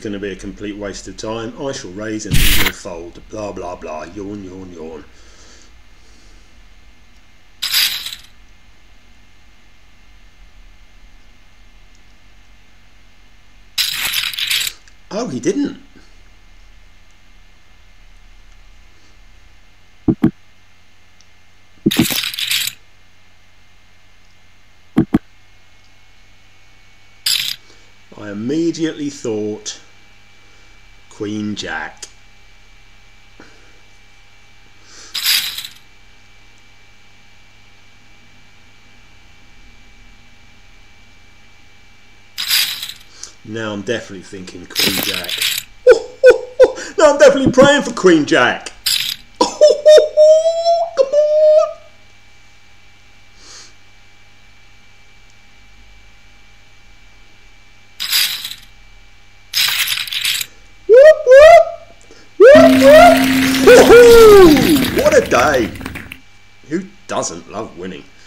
going to be a complete waste of time. I shall raise and he will fold. Blah, blah, blah. Yawn, yawn, yawn. Oh, he didn't. I immediately thought Queen Jack. Now I'm definitely thinking Queen Jack. Now I'm definitely praying for Queen Jack. Come on. What a day. Who doesn't love winning?